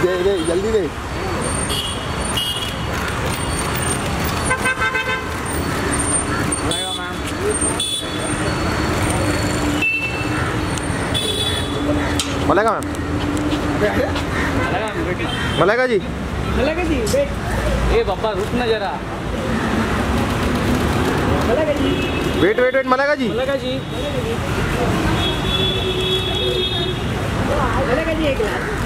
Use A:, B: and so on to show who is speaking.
A: दे दे जल्दी दे। मलेगा मैम, मलेगा जी,
B: मलेगा जी। ए बाबा रुक ना जरा। मलेगा जी,
A: वेट वेट वेट, मलेगा जी,
B: मलेगा जी, मलेगा जी एक गिलास।